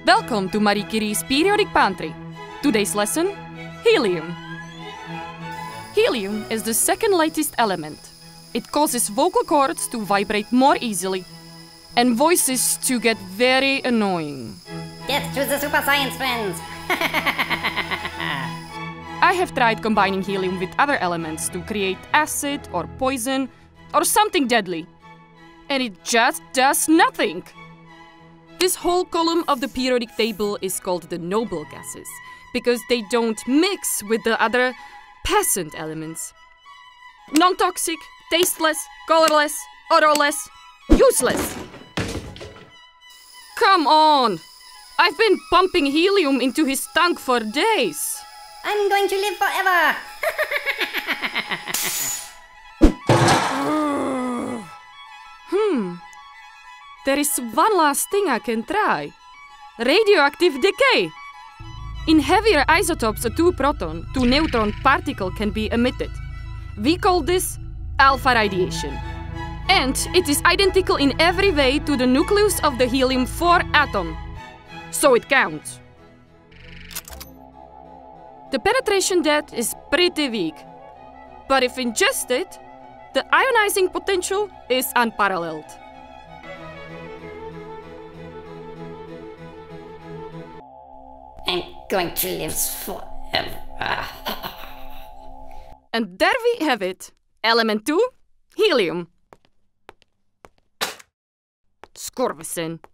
Welcome to Marie Curie's Periodic Pantry. Today's lesson, helium. Helium is the second lightest element. It causes vocal cords to vibrate more easily and voices to get very annoying. Get to the Super Science Friends! I have tried combining helium with other elements to create acid or poison or something deadly, and it just does nothing. This whole column of the periodic table is called the noble gases because they don't mix with the other peasant elements. Non-toxic, tasteless, colorless, odorless, useless. Come on! I've been pumping helium into his tank for days. I'm going to live forever! There is one last thing I can try. Radioactive decay. In heavier isotopes, a 2-proton, 2-neutron particle can be emitted. We call this alpha radiation. And it is identical in every way to the nucleus of the helium-4 atom. So it counts. The penetration depth is pretty weak. But if ingested, the ionizing potential is unparalleled. I'm going to live forever. And there we have it. Element 2, helium. Skorvesen.